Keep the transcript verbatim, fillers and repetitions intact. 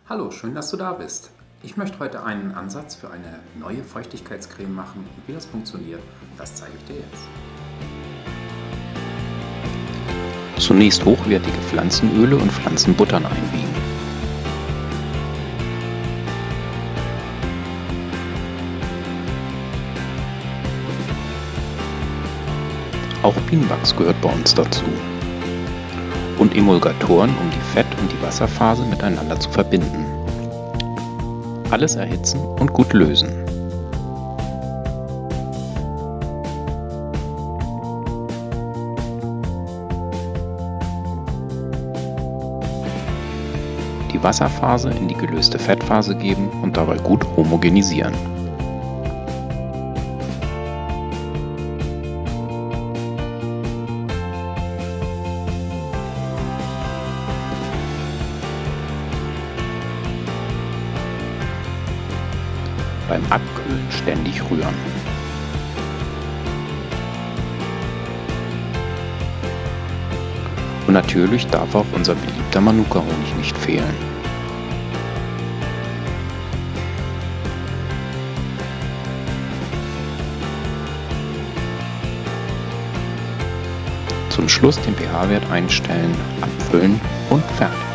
Hallo, schön, dass du da bist. Ich möchte heute einen Ansatz für eine neue Feuchtigkeitscreme machen und wie das funktioniert, das zeige ich dir jetzt. Zunächst hochwertige Pflanzenöle und Pflanzenbuttern einwiegen. Auch Bienenwachs gehört bei uns dazu. Und Emulgatoren, um die Fett- und die Wasserphase miteinander zu verbinden. Alles erhitzen und gut lösen. Die Wasserphase in die gelöste Fettphase geben und dabei gut homogenisieren. Beim Abkühlen ständig rühren. Und natürlich darf auch unser beliebter Manuka-Honig nicht fehlen. Zum Schluss den pH-Wert einstellen, abfüllen und fertig.